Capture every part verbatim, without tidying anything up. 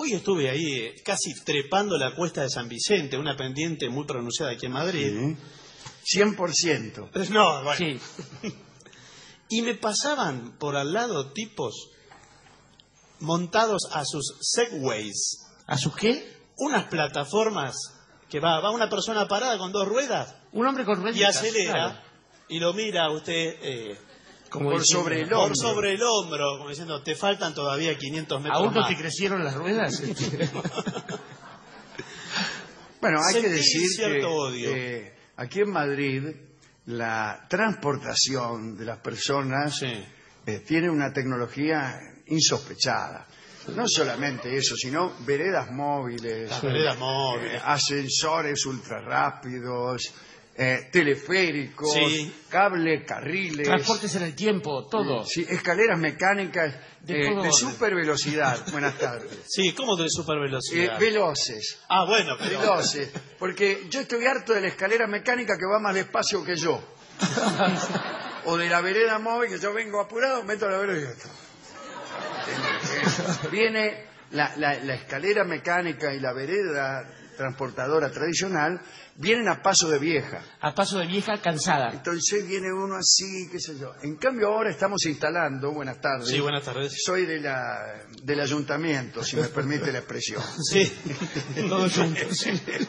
Hoy estuve ahí eh, casi trepando la cuesta de San Vicente, una pendiente muy pronunciada aquí en Madrid. Sí. cien por ciento. No, bueno. Sí. Y me pasaban por al lado tipos montados a sus Segways. ¿A sus qué? Unas plataformas que va, va una persona parada con dos ruedas Un hombre con rueditas. y acelera Claro. y lo mira a usted eh, Como por diciendo, sobre el por hombro. sobre el hombro, como diciendo, te faltan todavía quinientos metros ¿Aún no más. te crecieron las ruedas? Bueno, hay Sentí que decir cierto que odio. eh, aquí en Madrid la transportación de las personas Sí. eh, tiene una tecnología insospechada. No solamente eso, sino veredas móviles, Las veredas móviles. eh, ascensores ultrarrápidos, eh, teleféricos, Sí. cable, carriles, Transportes en el tiempo, todo. sí, escaleras mecánicas De eh, todo de orden. super velocidad. Buenas tardes. Sí, ¿cómo de super Eh, velocidad? veloces. ah, bueno, pero... Veloces, porque yo estoy harto de la escalera mecánica que va más despacio que yo. O de la vereda móvil que yo vengo apurado, meto la vereda y esto. Viene la, la, la escalera mecánica y la vereda transportadora tradicional, vienen a paso de vieja. A paso de vieja cansada. Entonces viene uno así, qué sé yo. En cambio ahora estamos instalando, buenas tardes. Sí, buenas tardes. Soy de la, del ayuntamiento, si me permite la expresión. Sí. Todos juntos.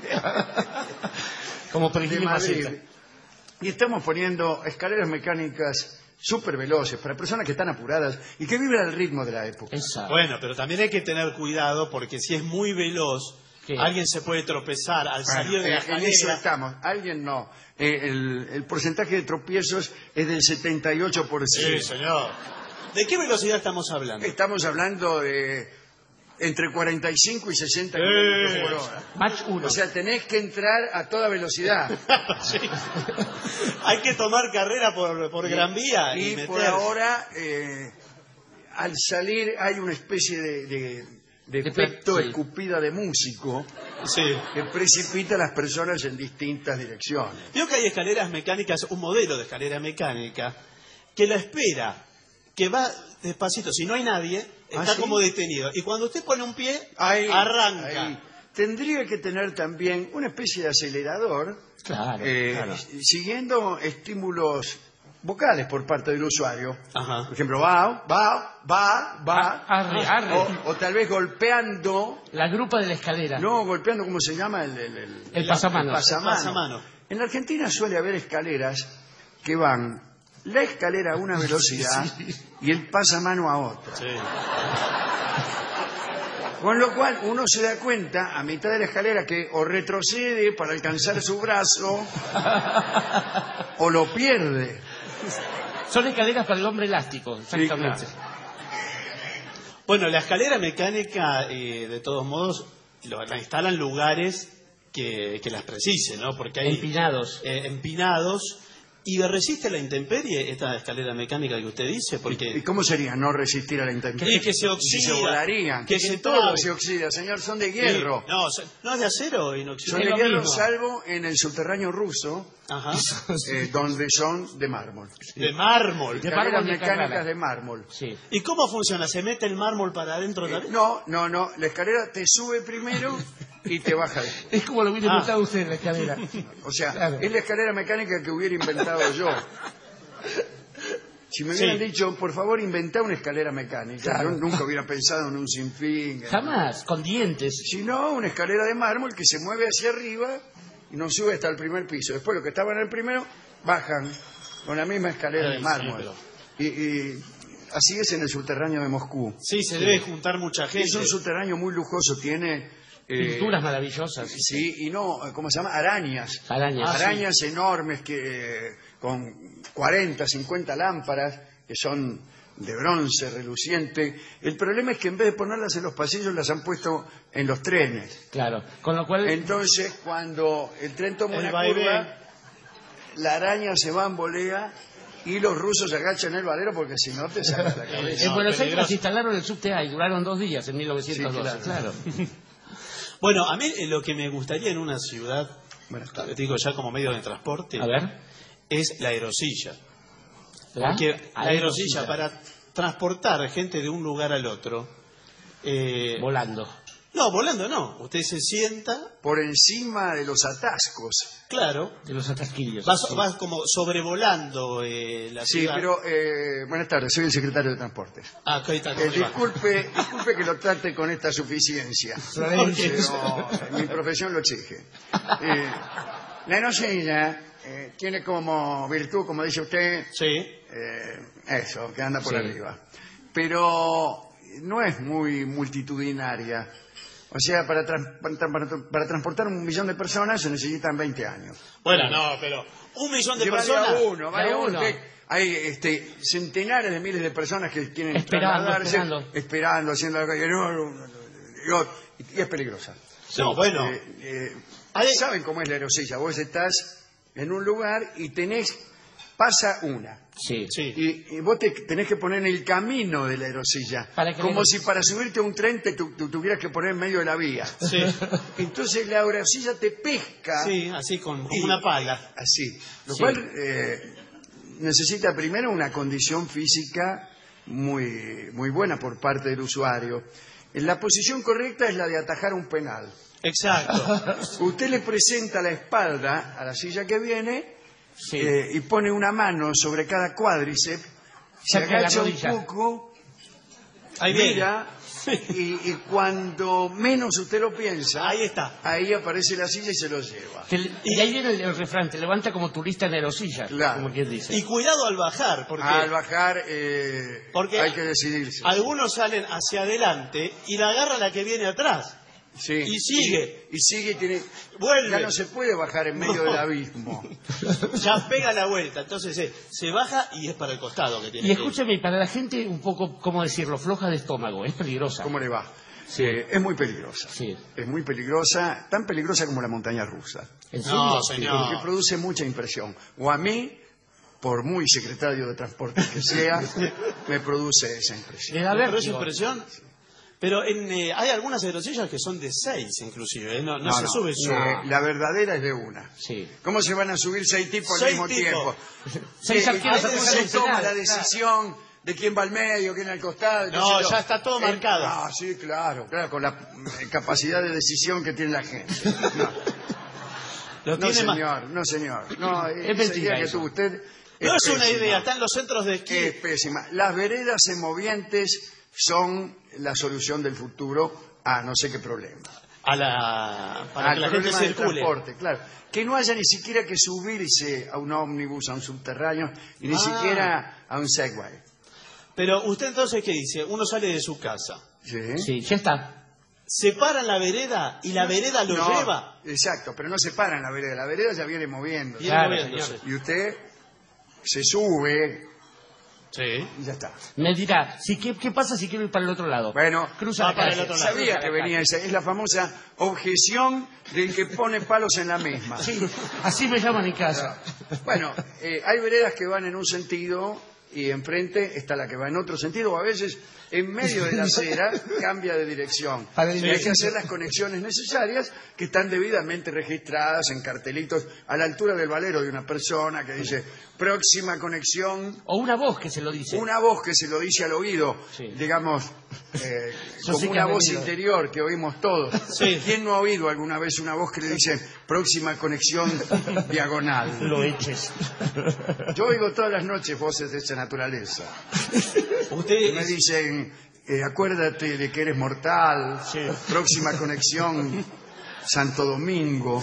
Como De perejil y Madrid. maceta. Y estamos poniendo escaleras mecánicas súper veloces para personas que están apuradas y que viven al ritmo de la época. Exacto. Bueno, pero también hay que tener cuidado porque si es muy veloz, ¿Qué? alguien se puede tropezar al salir Bueno, de la eh, en eso escalera. estamos. Alguien no. Eh, el, el porcentaje de tropiezos es del setenta y ocho por ciento. Sí, señor. ¿De qué velocidad estamos hablando? Estamos hablando de entre cuarenta y cinco y sesenta Eh. kilómetros por hora. Match uno. O sea, tenés que entrar a toda velocidad. Sí. Hay que tomar carrera por, por Gran Vía y, Y meter. por ahora, eh, al salir hay una especie de, de, de De efecto pe- sí. escupida de músico Sí. que precipita a las personas en distintas direcciones. Veo que hay escaleras mecánicas, un modelo de escalera mecánica, que la espera, que va despacito. Si no hay nadie, está ¿Ah, sí? como detenido. Y cuando usted pone un pie, Ahí, arranca. ahí. Tendría que tener también una especie de acelerador, Claro, eh, claro. siguiendo estímulos vocales por parte del usuario. Ajá. Por ejemplo, va, va, va, va. Arre, arre. O, o tal vez golpeando, La grupa de la escalera. no golpeando, ¿cómo se llama? El, el, el- El pasamanos. el pasamano. Pasamano. En la Argentina suele haber escaleras que van la escalera a una velocidad y el pasamano a otra. Sí. Con lo cual uno se da cuenta a mitad de la escalera que o retrocede para alcanzar su brazo o lo pierde. Son escaleras para el hombre elástico, exactamente. Sí, claro. Bueno, la escalera mecánica, eh, de todos modos, lo- la instalan lugares que, que las precisen, ¿no? Porque hay Empinados. eh, empinados. ¿Y resiste la intemperie esta escalera mecánica que usted dice? ¿Y Porque cómo sería no resistir a la intemperie? Y que se oxida. Si se volarían. Que Que, se todo trabe. se oxida, señor. Son de hierro. No, so- no es de acero Son inoxidable. de lo hierro, mismo. salvo en el subterráneo ruso, Ajá. eh, donde son de mármol. De mármol. De Escaleras mármol de mecánicas Carrara. de mármol. Sí. ¿Y cómo funciona? ¿Se mete el mármol para adentro Eh, también? no, no, no. La escalera te sube primero y te baja después. Es como lo hubiera Ah. inventado usted, la escalera. O sea, Claro. es la escalera mecánica que hubiera inventado yo. Si me hubieran Sí. dicho, por favor, inventá una escalera mecánica, Claro. yo nunca hubiera pensado en un sinfín. Jamás, con dientes. Si no, una escalera de mármol que se mueve hacia arriba y nos sube hasta el primer piso. Después, los que estaban en el primero, bajan con la misma escalera Ay, de sí, mármol. pero- y, y así es en el subterráneo de Moscú. Sí, se debe juntar mucha gente. Es un subterráneo muy lujoso, tiene... eh, Pinturas maravillosas. Sí, y no, ¿cómo se llama? Arañas. Arañas. Arañas enormes que eh, con cuarenta, cincuenta lámparas que son de bronce reluciente. El problema es que en vez de ponerlas en los pasillos las han puesto en los trenes. Claro. Con lo cual, Entonces, cuando el tren toma El una vaivén. curva, la araña se bambolea y los rusos agachan el valero porque si no te sacan la cabeza. en No, Buenos Aires peligroso. instalaron el subte A y duraron dos días en mil novecientos doce. Sí, claro. Bueno, a mí eh, lo que me gustaría en una ciudad, Buenas te tardes. digo ya como medio de transporte, A ver. es la aerosilla. ¿La? Porque la aerosilla Aerosilla. para transportar gente de un lugar al otro, eh, Volando. No, volando no. Usted se sienta, por encima de los atascos. claro, De los atasquillos. va, sí. va como sobrevolando eh, la Sí, ciudad. pero eh, buenas tardes, soy el secretario de Transportes. Ah, acá está, Eh, ¿cómo le va? disculpe, disculpe que lo trate con esta suficiencia, Florencia. pero mi profesión lo exige. Eh, la erosilla eh, tiene como virtud, como dice usted, Sí, eh, eso, que anda por Sí. arriba. Pero no es muy multitudinaria. O sea, para, trans- para, para- para transportar un millón de personas se necesitan veinte años. bueno, no, pero un millón de Y vaya personas. uno, vaya De uno. uno. Usted- hay este, centenares de miles de personas que quieren Esperando, trasladarse, esperando. esperando, haciendo algo. Y, no, no, no, no, y es peligrosa. No, bueno, Eh, eh, Hay- ¿Saben cómo es la erosilla? Vos estás en un lugar y tenés, pasa una. Sí. sí. Y, y vos te tenés que poner en el camino de la erosilla. Para que como le- si para subirte a un tren te tu- tu- tuvieras que poner en medio de la vía. Sí, Entonces la erosilla te pesca. sí, así con, con Y- una pala. Así. Lo Sí. cual eh, necesita primero una condición física muy, muy buena por parte del usuario. La posición correcta es la de atajar un penal. Exacto. Usted le presenta la espalda a la silla que viene Sí. eh, y pone una mano sobre cada cuádriceps, se Cerca de la agacha un rodilla. poco, Ahí viene. mira, y, y cuando menos usted lo piensa, Ahí está. ahí aparece la silla y se lo lleva. Que le- y ahí viene el, el refrán, te levanta como turista en aerosilla, Claro. como quien dice. Y cuidado al bajar, porque Al bajar eh, Porque hay que decidirse. algunos salen hacia adelante y la agarra la que viene atrás. Sí. y sigue. Y, y sigue y tiene... Vuelve. Ya no se puede bajar en medio No. del abismo. Ya pega la vuelta. Entonces eh, se baja y es para el costado que tiene. Y que ir. escúcheme, para la gente un poco, ¿cómo decirlo? Floja de estómago, es peligrosa. ¿Cómo le va? Sí. Eh, es muy peligrosa. Sí. Es muy peligrosa, tan peligrosa como la montaña rusa. ¿En serio? No, Sí, señor. porque produce mucha impresión. O a mí, por muy secretario de transporte que sea, me produce esa impresión. Le da ¿Me produce vértigo. impresión? Pero en, eh, hay algunas aerosillas que son de seis, inclusive. ¿eh? No, no, No, se no, sube eh, solo. la verdadera es de una. Sí. ¿Cómo se van a subir seis tipos al Seis mismo tipos. tiempo? Seis Eh, arqueros ahí atrás se del toma penal, la claro. decisión de quién va al medio, quién al costado. qué No, sé yo. ya está todo Eh, marcado. Ah, sí, claro, claro, con la eh, capacidad de decisión que tiene la gente. No, Lo no, tiene más- señor, no, señor. No, Es esa mentira idea que eso. tuvo usted No es una pésima. idea. Están los centros de esquí. Es pésima. Las veredas semovientes son la solución del futuro a no sé qué problema. A la, para Al que la gente problema del circule. transporte, claro. Que no haya ni siquiera que subirse a un ómnibus, a un subterráneo, y ni Ah. siquiera a un Segway. Pero usted entonces, ¿qué dice? Uno sale de su casa, ¿Sí? Sí, ya está. se para en la vereda y la vereda lo No, lleva. Exacto, pero no se para en la vereda. La vereda ya viene moviendo. Viene Claro, moviéndose. señor. Y usted se sube Sí. y ya está. Me dirá, si, ¿qué, ¿qué pasa si quiero ir para el otro lado? Bueno, Cruza va la para calle. el otro lado. sabía Cruza que la venía calle. esa. Es la famosa objeción del que pone palos en la misma. Sí, así me llaman en casa. Bueno, eh, hay veredas que van en un sentido y enfrente está la que va en otro sentido, o a veces en medio de la acera cambia de dirección. Para el Y hay que dirección. hacer las conexiones necesarias que están debidamente registradas en cartelitos a la altura del valero de una persona que dice próxima conexión, O una voz que se lo dice. una voz que se lo dice al oído, Sí. digamos, eh, Yo como sé que una han voz venido. interior que oímos todos. Sí. ¿Quién no ha oído alguna vez una voz que le dice próxima conexión diagonal? Lo eches. Yo oigo todas las noches voces de esa naturaleza. Usted Me dicen, eh, acuérdate de que eres mortal, Sí. próxima conexión Santo Domingo,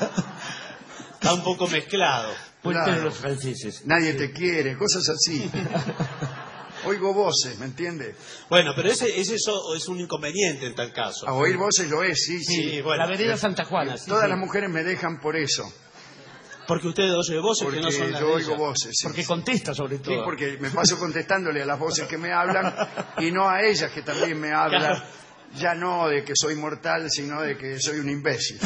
está un poco mezclado. Puente Claro. de los franceses. nadie te quiere, cosas así. Oigo voces, ¿me entiende? Bueno, pero ese, ese eso es un inconveniente en tal caso. A oír voces lo es, sí, sí. Sí, bueno. La vereda Santa Juana. sí, Todas sí. las mujeres me dejan por eso, Porque usted oye voces porque que no son las yo de oigo ella. voces. sí. Porque contesta sobre Sí, todo. porque me paso contestándole a las voces que me hablan y no a ellas que también me hablan. Claro. Ya no de que soy mortal, sino de que soy un imbécil.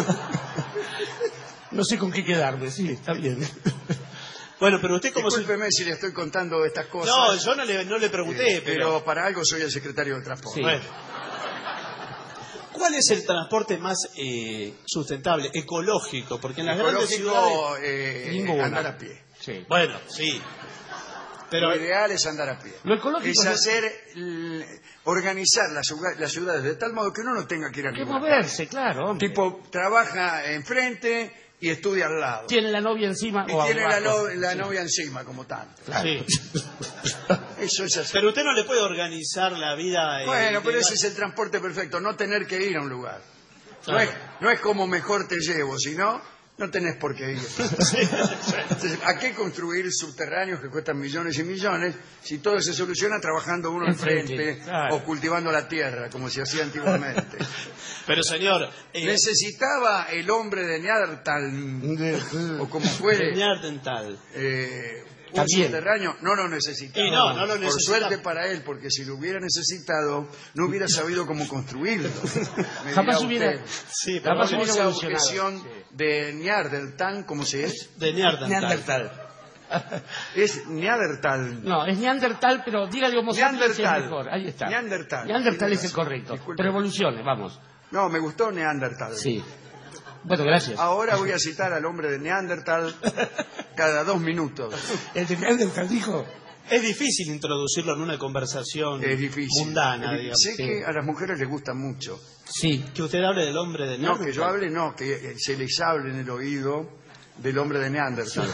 No sé con qué quedarme, sí, está bien. Bueno, pero usted como... Discúlpeme si le estoy contando estas cosas. No, yo no le, no le pregunté, eh, pero... pero para algo soy el secretario de Transporte. Sí. Bueno. ¿Cuál es el transporte más eh, sustentable, ecológico? Porque en las grandes ciudades... Ecológico, eh, Ninguna. andar a pie. Sí. Bueno, sí. Pero- lo ideal es andar a pie. Lo ecológico es es- hacer, l- organizar las, ciudad- las ciudades de tal modo que uno no tenga que ir a Hay que ninguna moverse, claro. hombre. Tipo, trabaja enfrente y estudia al lado. Tiene la novia encima Y o tiene la, abajo. no- la novia encima, como tanto. Sí. Eso es así. Pero usted no le puede organizar la vida. eh, Bueno, pero de- ese es el transporte perfecto, no tener que ir a un lugar. No, Claro. es, no es como mejor te llevo, sino no tenés por qué ir. Entonces, ¿a qué construir subterráneos que cuestan millones y millones si todo se soluciona trabajando uno Enfrente, enfrente claro. o cultivando la tierra, como se hacía antiguamente? Pero señor, eh, Necesitaba el hombre de Neandertal, o como fuere, Leñar dental. eh, un También. subterráneo, no lo necesitaba. Y no, no lo Por necesitaba. suerte para él, porque si lo hubiera necesitado, no hubiera sabido cómo construirlo. Me Jamás dirá hubiera- usted. Sí, La pero base bueno, hubiera Esa evolucionado. objeción de Neandertal, ¿cómo se es? de Neandertal. Neandertal. Es Neandertal. No, es Neandertal, pero dígale Homo sapiens es Neandertal. mejor. Ahí está. Neandertal. Neandertal Tiene es el razón. correcto. Disculpe. Pero evolucione, vamos. No, me gustó Neandertal. Sí. Bueno, gracias. Ahora voy a citar al hombre de Neandertal cada dos minutos. El de Neandertal dijo. Es difícil introducirlo en una conversación Es difícil. mundana, Eh, digamos. Sé sí. que a las mujeres les gusta mucho. Sí. Que usted hable del hombre de No, Neandertal. que yo hable, no, que eh, se les hable en el oído del hombre de Neandertal.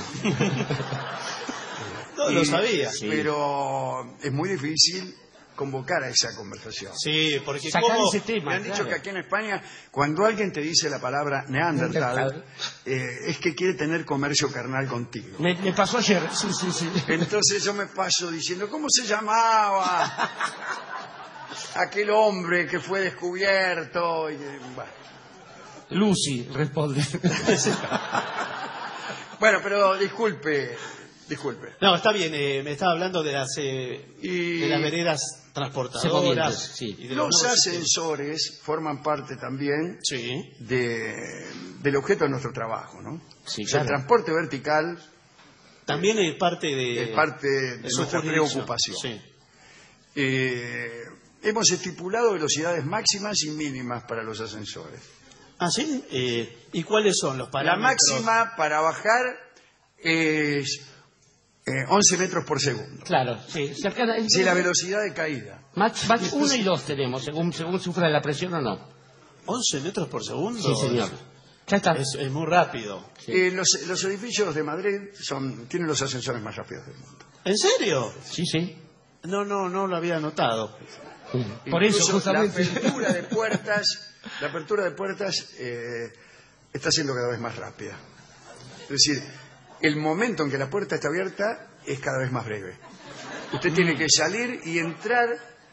No Y- lo sabía. Pero es muy difícil convocar a esa conversación. Sí, porque Sacar como... ese tema. Me han dicho claro. que aquí en España, cuando alguien te dice la palabra Neandertal, Neandertal. eh, es que quiere tener comercio carnal contigo. Me, me pasó ayer. Sí, sí, sí. Entonces yo me paso diciendo, ¿cómo se llamaba aquel hombre que fue descubierto? Y, eh, bueno. Lucy responde. Bueno, pero disculpe, disculpe. No, está bien, eh, me estaba hablando de las, eh, Y de las veredas transportadoras. Secovientes, sí. y de los nuevos sistemas. ascensores forman parte también Sí. de, del objeto de nuestro trabajo, ¿no? Sí, O sea, el claro. transporte vertical También es parte de... es parte de, de su nuestra jurisdicción. preocupación. Sí. Eh, hemos estipulado velocidades máximas y mínimas para los ascensores. Ah, ¿sí? Eh, ¿Y cuáles son los La parámetros? máxima para bajar es eh, once metros por segundo. Claro, sí. Cercana, es- Si la velocidad de caída. Match, match uno y dos tenemos, según, según sufra la presión o no. ¿once metros por segundo? Sí, señor. Ya está. Es, es muy rápido. Sí. Eh, los, los edificios de Madrid son, tienen los ascensores más rápidos del mundo. ¿En serio? Sí, sí. No, no, no lo había notado. Por eso, Incluso justamente. La apertura de puertas, la apertura de puertas eh, está siendo cada vez más rápida. Es decir, el momento en que la puerta está abierta es cada vez más breve. Usted tiene que salir y entrar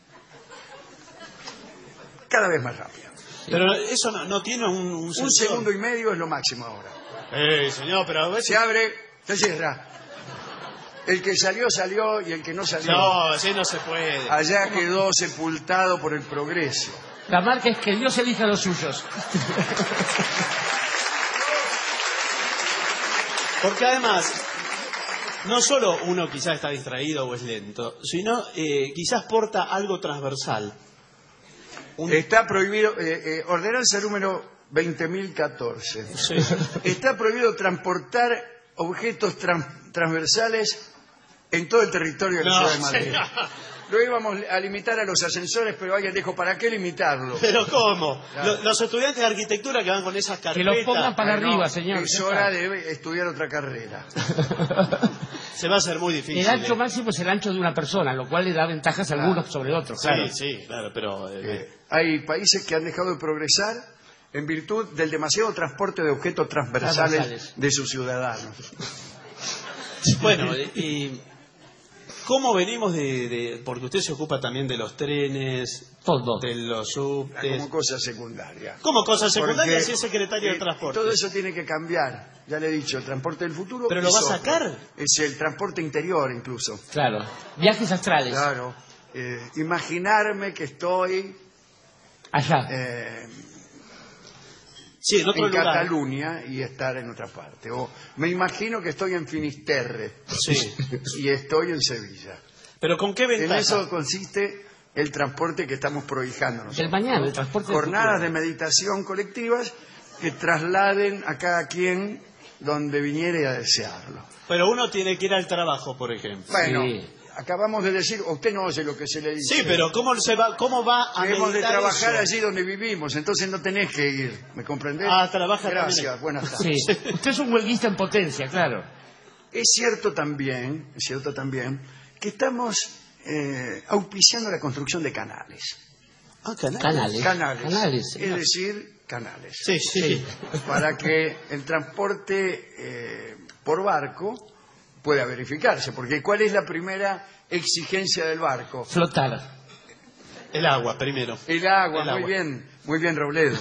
cada vez más rápido. Pero eso no, no tiene un, un Un sensor. segundo y medio es lo máximo ahora. Eh, señor, pero a veces... Se abre, se cierra. El que salió, salió, y el que no salió, No, así no se puede. allá quedó sepultado por el progreso. La marca es que Dios elija a los suyos. Porque además, no solo uno quizás está distraído o es lento, sino eh, quizás porta algo transversal. Un- Está prohibido, eh, eh, ordenanza número veinte mil catorce. Sí. Está prohibido transportar objetos tran- transversales en todo el territorio de la No, ciudad de Madrid. señor. Lo íbamos a limitar a los ascensores, pero alguien dijo, ¿para qué limitarlo? Pero ¿cómo? Claro. Lo- Los estudiantes de arquitectura que van con esas Que carpetas, los pongan para Bueno, arriba, señor. Es ya hora está. de estudiar otra carrera. se va a hacer muy difícil. El ancho eh. máximo es el ancho de una persona, lo cual le da ventajas a algunos sobre otros, claro. Sí, sí, claro, pero... eh, Eh, hay países que han dejado de progresar en virtud del demasiado transporte de objetos transversales, Transversales. de sus ciudadanos. Bueno, eh, y ¿cómo venimos de, de- porque usted se ocupa también de los trenes, Todo. de los subtes, Como cosa secundaria. como cosas secundarias Porque, y es secretario de eh, transporte? Todo eso tiene que cambiar. Ya le he dicho, el transporte del futuro. ¿Pero lo es va a otro. sacar? Es el transporte interior, incluso. Claro. Viajes astrales. Claro. Eh, imaginarme que estoy Allá. eh, Sí, en otro en lugar. Cataluña y estar en otra parte. O me imagino que estoy en Finisterre Sí. y estoy en Sevilla. Pero ¿con qué En ventaja? eso consiste el transporte que estamos prohijando nosotros. El mañana, el transporte del Jornadas de futuro. meditación colectivas que trasladen a cada quien donde viniere a desearlo. Pero uno tiene que ir al trabajo, por ejemplo. Bueno, Sí. acabamos de decir, usted no oye lo que se le dice. Sí, pero ¿cómo, se va, cómo va a Debemos de meditar trabajar eso? allí donde vivimos, entonces no tenés que ir, ¿me comprendés? Ah, trabaja Gracias, también. buenas Sí. tardes. Usted es un huelguista en potencia, claro. Es cierto también, es cierto también, que estamos eh, auspiciando la construcción de canales. Ah, canales. Canales. Canales, Canales, es señor. decir, canales. Sí, sí. Para que el transporte eh, por barco pueda verificarse, porque ¿cuál es la primera exigencia del barco? Flotar. El agua, primero. El agua, El muy agua. bien, muy bien Robledo.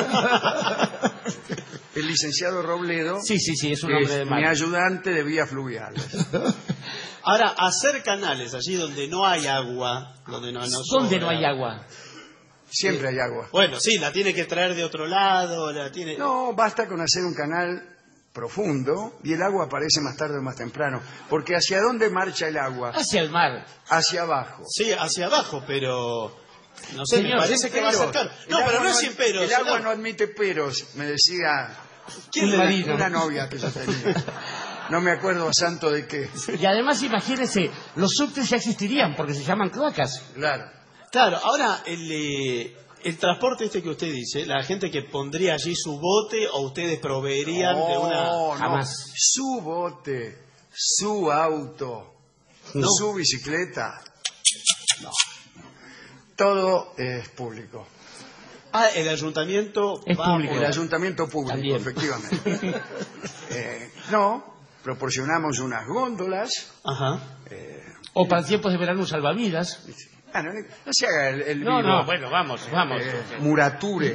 El licenciado Robledo, Sí, sí, sí, es un que hombre de mi mar. ayudante de vías fluviales. Ahora, hacer canales allí donde no hay agua, donde no, no ¿Dónde sobra- no hay agua? Siempre hay agua. Bueno, sí, la tiene que traer de otro lado, la tiene... No, basta con hacer un canal profundo y el agua aparece más tarde o más temprano. Porque ¿hacia dónde marcha el agua? Hacia el mar. Hacia abajo. Sí, hacia abajo, pero... No sé, Señor, me parece que va a Peros. sacar... El No, agua pero no es sin peros. El agua señor. no admite peros, me decía ¿Quién Un le- marino. una novia que yo tenía. No me acuerdo santo de qué. Y además, imagínese, los subtes ya existirían porque se llaman cloacas. Claro. Claro, ahora el, eh, el transporte este que usted dice, la gente que pondría allí su bote o ustedes proveerían de No, una... no. Jamás. Su bote, su auto, No. su bicicleta. No. Todo es público. Ah, el ayuntamiento Es va público. El por- ayuntamiento público, También. efectivamente. Eh, no, proporcionamos unas góndolas. Ajá. O para tiempos de verano salvavidas. Ah, no, no se haga el, el No, vivo, no, bueno, vamos, vamos. eh, murature.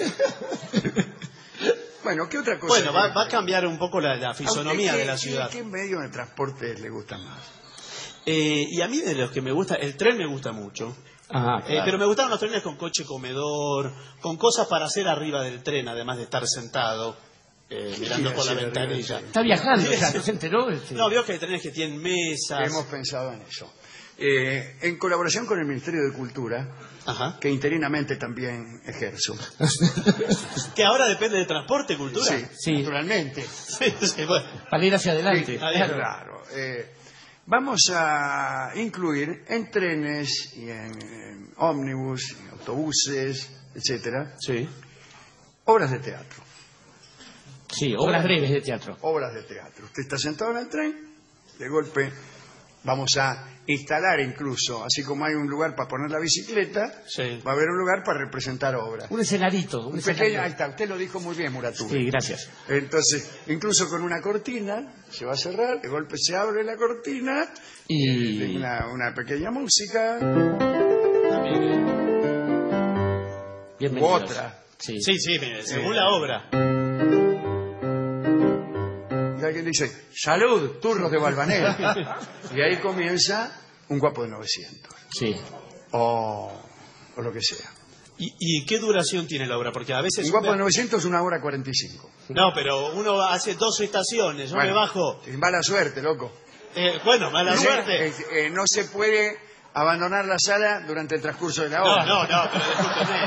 Bueno, ¿qué otra cosa? Bueno, va, va a cambiar un poco la, la ¿A usted fisonomía qué- de la qué- ciudad. ¿Qué medio de transporte le gusta más? Eh, y a mí de los que me gusta, el tren me gusta mucho. Ajá, Eh, pero me gustaron los trenes con coche comedor, con cosas para hacer arriba del tren, además de estar sentado eh, mirando quiere por la hacer arriba del ventanilla. tren? Está viajando, ya, ¿no se enteró? Este? No, veo que hay trenes que tienen mesas. Hemos pensado en eso. Eh, en colaboración con el Ministerio de Cultura, Ajá. que interinamente también ejerzo. Que ahora depende de transporte, cultura. Sí, Sí. naturalmente. Sí, sí, bueno. Para ir hacia adelante. Sí, claro. claro. Eh, vamos a incluir en trenes y en, en ómnibus, en autobuses, etcétera, Sí. obras de teatro. Sí, obras breves de teatro. Obras de teatro. Usted está sentado en el tren, de golpe vamos a instalar incluso, así como hay un lugar para poner la bicicleta, Sí. va a haber un lugar para representar obras. Un escenarito. Un Un pequeño, ahí escenario. está, usted lo dijo muy bien, Muratú. Sí, gracias. Entonces, incluso con una cortina, se va a cerrar, de golpe se abre la cortina, Y... una, una pequeña música, Bienvenidos. otra. Sí. Sí, sí, mire, según la obra. y alguien dice, salud, turros de Balvanera. Y ahí comienza un guapo de novecientos, Sí. o, o lo que sea. ¿Y, ¿Y qué duración tiene la obra? Porque a veces... Un guapo de novecientos es una hora cuarenta y cinco. No, pero uno hace dos estaciones, yo Bueno, me bajo... es mala suerte, loco. Eh, bueno, mala No, suerte. eh, eh, no se puede abandonar la sala durante el transcurso de la No, obra. no, no, pero discúlpeme.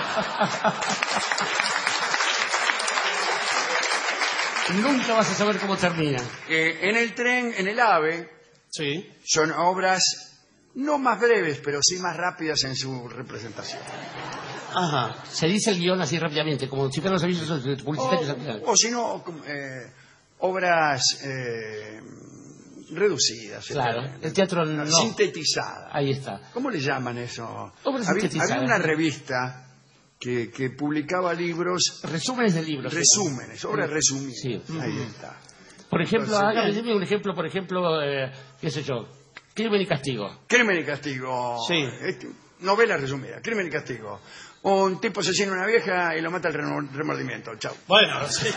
Nunca vas a saber cómo termina. Eh, en el tren, en el AVE, Sí. son obras no más breves, pero sí más rápidas en su representación. Ajá. Se dice el guión así rápidamente, como si fueran los avisos publicitarios al final. O, o si no, eh, obras eh, reducidas. Claro, eh, el teatro no. Sintetizadas. Ahí está. ¿Cómo le llaman eso? Obras había, sintetizadas. había una revista que, que publicaba libros, Resúmenes de libros. resúmenes, obras resumidas. Sí. Ahí está. Por ejemplo, Entonces, hágame dime un ejemplo, por ejemplo, eh, qué sé yo, Crimen y Castigo. Crimen y castigo. Sí. Este, novela resumida. Crimen y castigo. Un tipo asesina a una vieja y lo mata el remo- remordimiento. Chao. Bueno, sí.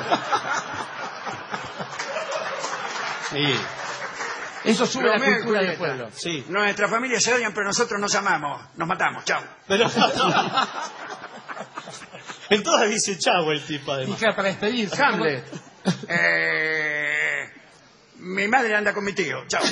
Sí, Eso sube la Romeo y cultura del Julieta. pueblo. sí. Nuestras familias se odian, pero nosotros nos amamos. Nos matamos. Chao. Pero... En todas dice chavo el tipo, Y además. claro, para despedirse. Hamlet. Eh, mi madre anda con mi tío. Chao.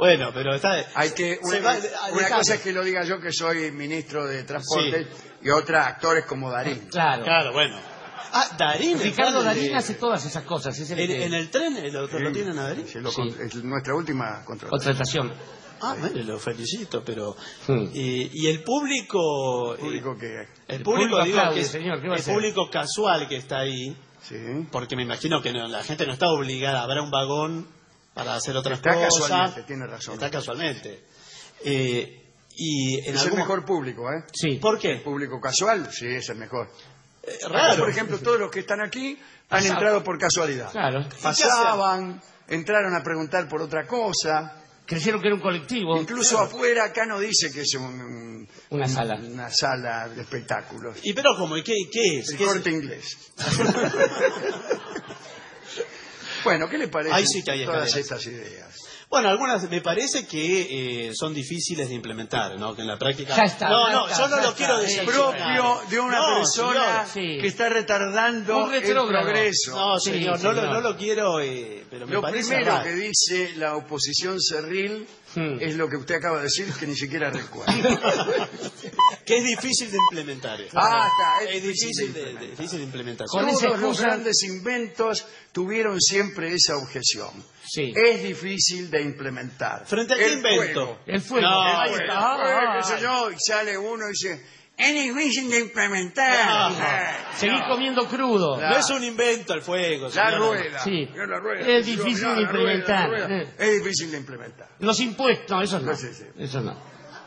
Bueno, pero está... Hay que, se una, va- una dejame. cosa es que lo diga yo, que soy ministro de Transporte, y otra actores como Darín. Claro. Claro, bueno. Ah, Darín. Ricardo el Darín de- hace todas esas cosas. Es el En, que- en el tren eh, lo, lo tienen a Darín. Sí, lo Sí. con- es nuestra última contratación. Contratación. Ah, bueno, lo felicito, pero... Hmm. Y, y el público... El público que... El El público, público digo, aplaude, que es señor, ¿qué va a el hacer? público casual que está ahí, Sí. porque me imagino que no, la gente no está obligada, habrá un vagón para hacer otras Está cosas. casualmente, tiene razón. Está casualmente. Eh, y en Es el algún- mejor público, ¿eh? Sí. ¿Por El qué? público casual, sí, es el mejor. Eh, Acá, raro. por ejemplo, todos los que están aquí han Pasaba. entrado por casualidad. Claro. Pasaban, entraron a preguntar por otra cosa. Creyeron que era un colectivo. Incluso afuera acá no dice que es un- un- Una sala. una sala de espectáculos. ¿Y pero cómo? ¿Y qué, qué es? El ¿Qué es? corte inglés. Bueno, ¿qué le parece Ahí sí que hay todas escaleras. estas ideas? Bueno, algunas me parece que eh, son difíciles de implementar, ¿no? Que en la práctica... Ya está, no, ya no, está, yo no ya lo está. quiero Es decir. Propio de una No, persona señor. Sí. que está retardando Un el retrógrado. progreso. No, Sí, señor, no, lo, señor. no lo quiero, eh, pero me Lo parece primero raro. que dice la oposición cerril Hmm. es lo que usted acaba de decir, que ni siquiera recuerda. Que es difícil de implementar. Ah, está, es es difícil difícil de de, de- difícil de implementar. Con Todos esa los excusa- grandes inventos tuvieron siempre esa objeción. Sí. Es difícil de implementar. ¿Frente a qué El invento? fuego. El fuego. No, El Ahí fuego. está. Ah, Eh, ah, qué sé ah. yo, y sale uno y dice, es difícil de implementar. Ah, Seguí comiendo crudo. La- No es un invento el fuego. La señora. rueda. Sí. Mira la rueda. Es Digo, difícil mirá, de la rueda, la implementar. rueda. Eh. Es difícil de implementar. Los impuestos. No, eso no. Sí, sí. Eso no.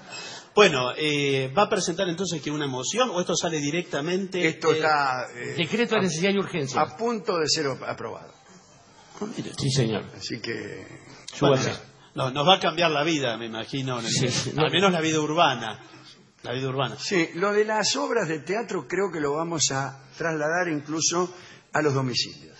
Bueno, eh, ¿va a presentar entonces que una moción o esto sale directamente? Esto eh, está eh, Decreto de necesidad y urgencia. a punto de ser aprobado. ah, mire. Sí, señor. Así que... Bueno, Súbase. no, nos va a cambiar la vida, me imagino. en el- Sí. Al menos la vida urbana. La vida urbana. Sí, lo de las obras de teatro creo que lo vamos a trasladar incluso a los domicilios.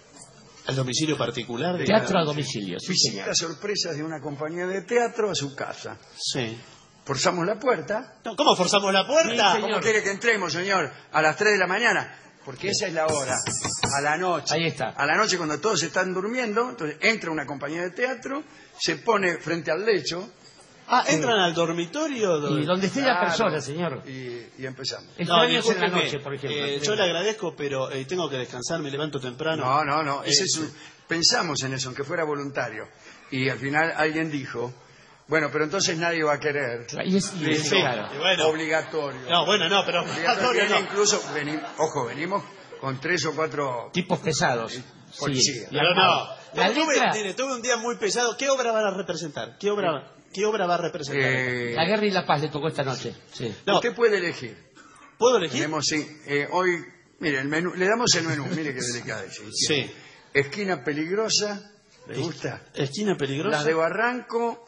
¿Al domicilio particular? de Teatro cada- a domicilio. Sí, señor. Visitas sorpresas de una compañía de teatro a su casa. Sí. Forzamos la puerta. No, ¿cómo forzamos la puerta? Sí, señor. ¿Cómo quiere que entremos, señor? A las tres de la mañana. Porque esa es la hora. A la noche. Ahí está. A la noche cuando todos están durmiendo, entonces entra una compañía de teatro, se pone frente al lecho. Ah, entran al dormitorio. do- Y donde esté la Claro, persona, señor. Y, y empezamos. Extraños en la discúlpeme, noche, por ejemplo. eh, yo le agradezco, pero eh, tengo que descansar, me levanto temprano. No, no, no. Ese Eh, es un- Pensamos en eso, en que fuera voluntario. Y al final alguien dijo, bueno, pero entonces nadie va a querer. Y es, y es- Sí, claro. y bueno. Obligatorio. No, bueno, no, pero Obligatorio. obligatorio Viene no. incluso, veni- ojo, venimos con tres o cuatro... Tipos pesados. Policía. Sí. Pero no. La tuve, letra, mire, tuve un día muy pesado. ¿Qué obra van a representar? ¿Qué obra, qué obra va a representar? Eh, la guerra y la paz le tocó esta noche. Sí. No, Usted puede elegir. ¿puedo elegir? Tenemos, sí, eh, hoy, mire, el menú, le damos el menú, mire qué delicado. Sí. Esquina peligrosa, ¿le gusta? ¿Esquina peligrosa? Las de Barranco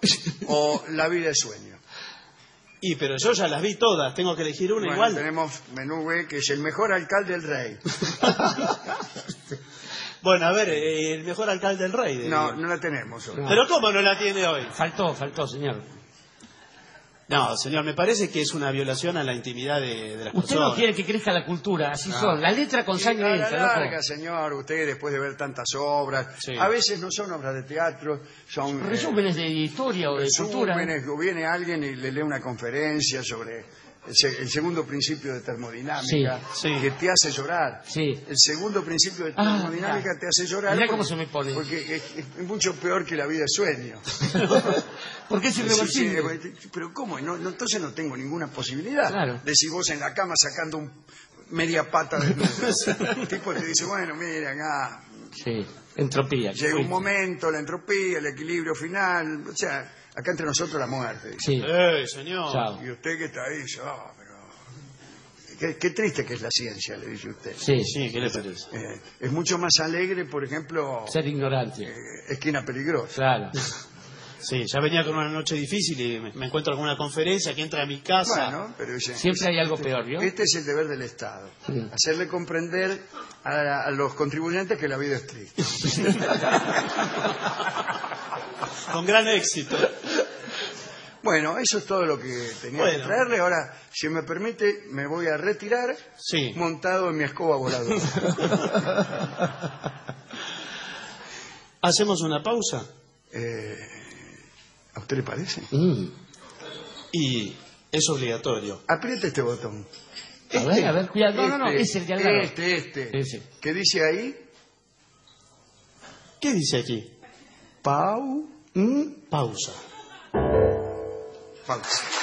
o La vida es sueño. Y, pero yo ya las vi todas. Tengo que elegir una Bueno, igual. tenemos menú B, que es el mejor alcalde del rey. Bueno, a ver, eh, el mejor alcalde del rey. de- No, no la tenemos hoy. No. ¿Pero cómo no la tiene hoy? Faltó, faltó, señor. No, señor, me parece que es una violación a la intimidad de, de las Usted personas. no quiere que crezca la cultura, así No. son. La letra con Y sangre a la entra, larga, loco. señor, usted después de ver tantas obras, Sí. a veces no son obras de teatro, son eh, Resúmenes de historia o de cultura. resúmenes, o viene alguien y le lee una conferencia sobre el, se- el segundo principio de termodinámica, Sí, sí. que te hace llorar. Sí. El segundo principio de Ah, termodinámica mirá. te hace llorar. Mirá porque- cómo se me pone. Porque es, es mucho peor que la vida es sueño. Porque es Sí, irreversible. sí, pero ¿cómo? No, no, entonces no tengo ninguna posibilidad Claro. de si vos en la cama sacando un, media pata de El tipo te dice, bueno, mira, acá Sí, entropía. llega un Fuiste. momento, la entropía, el equilibrio final, o sea, acá entre nosotros la muerte. Sí. ¡Eh, señor! Chao. Y usted que está ahí dice, ah, pero... Qué, qué triste que es la ciencia, le dice usted. Sí, Sí, ¿qué le parece? Eh, es mucho más alegre, por ejemplo, ser ignorante. eh, Esquina Peligrosa. Claro. Sí, ya venía con una noche difícil y me, me encuentro con una conferencia que entra a mi casa. Bueno, pero ese- Siempre hay algo peor, ¿vio? este es el deber del Estado. Sí. Hacerle comprender a, a los contribuyentes que la vida es triste. Con gran éxito. Bueno, eso es todo lo que tenía Bueno. que traerle. Ahora, si me permite, me voy a retirar Sí. montado en mi escoba voladora. ¿Hacemos una pausa? Eh, ¿A usted le parece? Mm. Y es obligatorio. Apriete este botón. A ver, a ver, cuidado. No, no, no, Este, es el de al lado. Este, este. Ese. ¿Qué dice ahí? ¿Qué dice aquí? Pau. Mm, pausa. Pausa.